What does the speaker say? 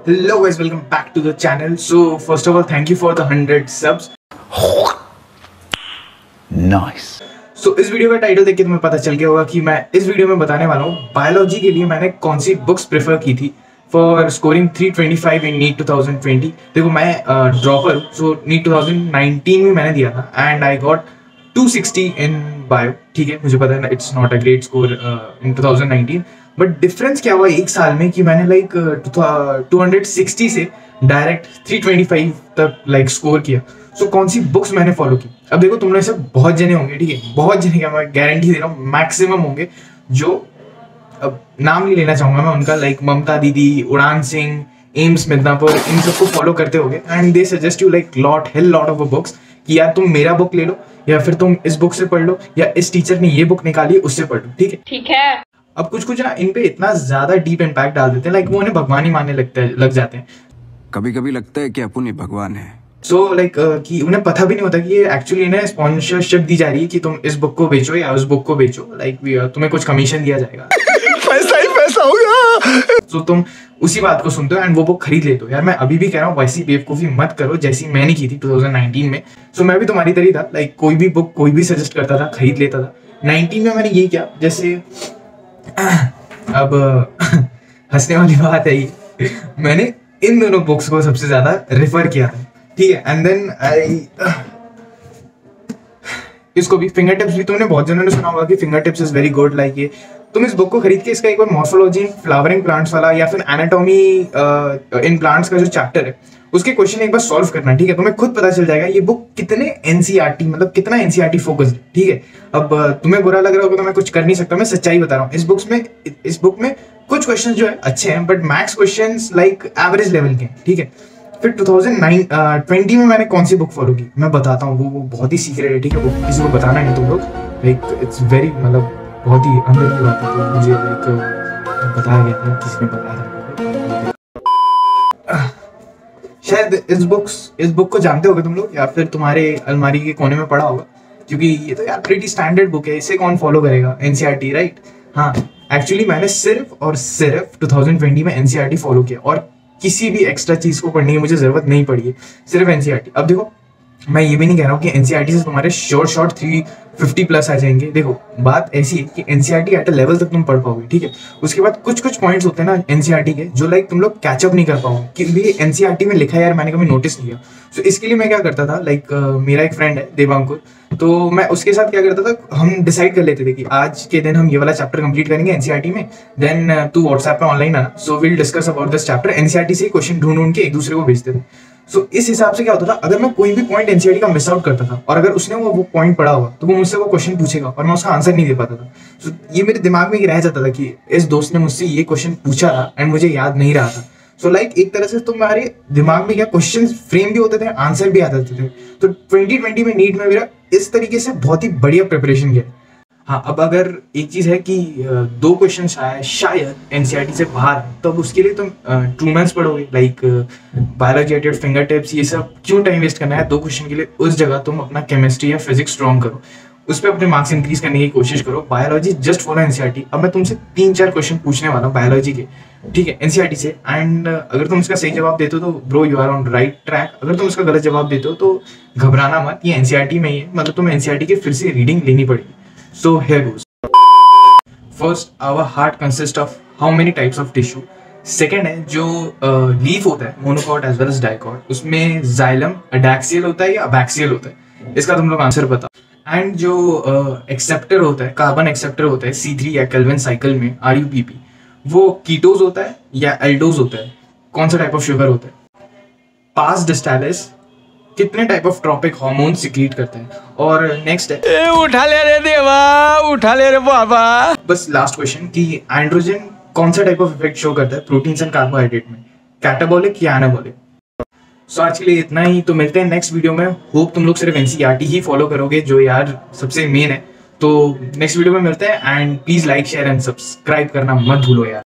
Hello guys, welcome back to the channel. So first of all, thank you for the 100 subs. Nice. So इस video का title देख के तुम्हें पता चल गया होगा कि मैं इस वीडियो में बताने वाला हूँ बायोलॉजी के लिए मैंने कौन सी बुक्स प्रेफर की थी फॉर स्कोरिंग 325 इन नीट 2020। देखो मैं ड्रॉपर, सो नीट 2019 में मैंने दिया था and I got 260 in bio. ठीक है, मुझे पता है it's not a great score in 2019, but difference क्या हुआ एक साल में कि मैंने लाइक 260 से डायरेक्ट 325 तक लाइक स्कोर किया। सो कौन सी बुक्स मैंने फॉलो की। अब देखो तुम में से बहुत जने होंगे, ठीक है, बहुत जने क्या, मैं गारंटी दे रहा हूँ मैक्सिमम होंगे जो, अब नाम नहीं लेना चाहूंगा मैं उनका, लाइक ममता दीदी, उड़ान सिंह, एम्स मिदनापुर, इन सबको फॉलो करते होगे and they suggest you like lot of books कि यार तुम मेरा बुक ले लो या फिर तुम इस बुक से पढ़ लो या इस टीचर ने ये बुक निकाली है उससे पढ़ लो। ठीक है। अब कुछ ना इन पे इतना ज्यादा डीप इम्पैक्ट डाल देते हैं, लाइक वो उन्हें भगवान ही मानने लग जाते हैं। कभी कभी लगता है कि अपन ही भगवान है। सो लाइक कि उन्हें पता भी नहीं होता कि ये एक्चुअली इन्हें स्पॉन्सरशिप दी जा रही है कि तुम इस बुक को बेचो या उस बुक को बेचो, लाइक तुम्हें कुछ कमीशन दिया जाएगा। पैसा ही पैसा होगा। तो तुम उसी बात को सुनते हो एंड वो बुक खरीद लेते हो। यार मैं अभी भी कह रहा हूँ वैसी बेवकूफी मत करो जैसी मैंने की थी 2019 में। सो मैं भी तुम्हारी तरह था, लाइक कोई भी बुक कोई भी सजेस्ट करता था खरीद लेता था। 19 में मैंने यही किया। जैसे अब हंसने वाली बात है ये, मैंने इन दोनों बुक्स को सबसे ज्यादा रेफर किया था। ठीक है, एंड देन आई इसको भी फिंगर टिप्स भी तुमने बहुत जनों ने सुना होगा कि finger tips is very good. Like ये तुम इस बुक को खरीद के इसका एक बार मॉर्फोलॉजी फ्लावरिंग प्लांट्स वाला या फिर एनाटॉमी इन प्लांट्स का जो चैप्टर है उसके क्वेश्चन एक बार सॉल्व करना। ठीक है, तुम्हें खुद पता चल जाएगा ये बुक कितने एनसीईआरटी मतलब कितना एनसीईआरटी फोकस्ड है। ठीक है, अब तुम्हें बुरा लग रहा होगा तो मैं कुछ कर नहीं सकता, मैं सच्चाई बता रहा हूँ। इस बुक में कुछ क्वेश्चन जो है अच्छे हैं but max question like average level के हैं। ठीक है, फिर 2020 में मैंने कौन सी बुक फॉलो की मैं बताता हूँ। वो बहुत ही सीक्रेट है। ठीक है, वो किसी को बताना नहीं तुम लोग, लाइक इट्स वेरी मतलब बहुत ही अंदर की बात है। तो मुझे लाइक बताया गया था, किसी ने बताया था। शायद इस बुक को जानते होगे तुम लोग या फिर तुम्हारे अलमारी के कोने में पड़ा होगा, क्योंकि ये तो यार प्रीटी स्टैंडर्ड बुक है, इसे कौन फॉलो करेगा, एनसीईआरटी राइट। हाँ, एक्चुअली मैंने सिर्फ और सिर्फ 2020 में एनसीईआरटी फॉलो किया और किसी भी एक्स्ट्रा चीज को पढ़ने की मुझे जरूरत नहीं पड़ी है, सिर्फ एनसीईआरटी। अब देखो मैं ये भी नहीं कह रहा हूँ कि एनसीईआरटी से तुम्हारे शॉर्ट 350 प्लस आ जाएंगे। देखो बात ऐसी है कि एनसीईआरटी एट अ लेवल तक तुम पढ़ पाओगे। ठीक है, उसके बाद कुछ पॉइंट्स होते हैं ना एनसीईआरटी के जो लाइक तुम लोग कैचअप नहीं कर पाओगे कि भाई एनसीईआरटी में लिखा है यार, मैंने कभी नोटिस नहीं किया। सो इसके लिए मैं क्या करता था, लाइक मेरा एक फ्रेंड है देवांकुर, तो मैं उसके साथ क्या करता था, हम डिसाइड कर लेते थे कि आज के दिन हम ये वाला चैप्टर कंप्लीट करेंगे एनसीईआरटी में, देन तू व्हाट्सएप पे ऑनलाइन आना, so will discuss about this chapter. NCERT से क्वेश्चन ढूंढ के एक दूसरे को भेजते थे। सो इस हिसाब से क्या होता था, अगर मैं कोई भी पॉइंट एनसीईआरटी का मिस आउट करता था और अगर उसने वो पॉइंट पढ़ा हुआ तो वो मुझसे वो क्वेश्चन पूछेगा और मैं उसका आंसर नहीं दे पाता था। सो ये मेरे दिमाग में ही रह जाता था कि इस दोस्त ने मुझसे ये क्वेश्चन पूछा था एंड मुझे याद नहीं रहा था। सो लाइक एक तरह से तुम्हारे दिमाग में क्या क्वेश्चन फ्रेम भी होते थे, आंसर भी आ जाते थे। तो 2020 में नीट में मेरा इस तरीके से बहुत ही बढ़िया प्रिपरेशन गया। हाँ, अब अगर एक चीज है कि 2 क्वेश्चन शायद एनसीईआरटी से बाहर, तो अब उसके लिए तुम ट्रूमैन्स पढ़ोगे, like biology at your finger tips, ये सब क्यों टाइम वेस्ट करना है 2 क्वेश्चन के लिए। उस जगह तुम अपना केमिस्ट्री या फिजिक्स स्ट्रॉन्ग करो, उस पर अपने मार्क्स इंक्रीज करने की कोशिश करो। Biology just follow NCERT. अब मैं तुमसे 3-4 क्वेश्चन पूछने वाला हूँ बायोलॉजी के, ठीक है, एनसीईआरटी से, एंड अगर तुम इसका सही जवाब देते हो तो bro you are on right track. अगर तुम इसका गलत जवाब देते हो तो घबराना मत, ये एनसीईआरटी में ही है, मतलब तुम्हें एनसीईआरटी की फिर से रीडिंग लेनी पड़ेगी। So here goes. First, our heart consist of how many types of tissue. Second है जो लीफ होता है, monocot as well as dicot, उसमें जाइलम अडैक्सियल होता है या अबैक्सियल होता है, इसका तुम लोग आंसर बताओ। एंड जो एक्सेप्टर होता है, कार्बन एक्सेप्टर होता है C3 या केल्विन साइकिल में RUPP, वो कीटोज होता है या एल्डोज होता है, कौन सा टाइप ऑफ शुगर होता है। पास डिस्टालिस कितने type of tropic hormone secrete करते हैं। और नेक्स्ट है, उठा ले रे देवा, उठा ले रे बाबा। बस लास्ट क्वेश्चन कि एंड्रोजन कौन सा टाइप ऑफ इफेक्ट शो करता है प्रोटीन्स एंड कार्बोहाइड्रेट में, कैटाबॉलिक या एनाबॉलिक। सो आज के लिए इतना ही, तो मिलते हैं नेक्स्ट वीडियो में। होप तुम लोग सिर्फ एनसीईआरटी ही फॉलो करोगे जो यार सबसे मेन है। तो नेक्स्ट वीडियो में मिलते हैं and please like share and subscribe करना मत भूलो यार।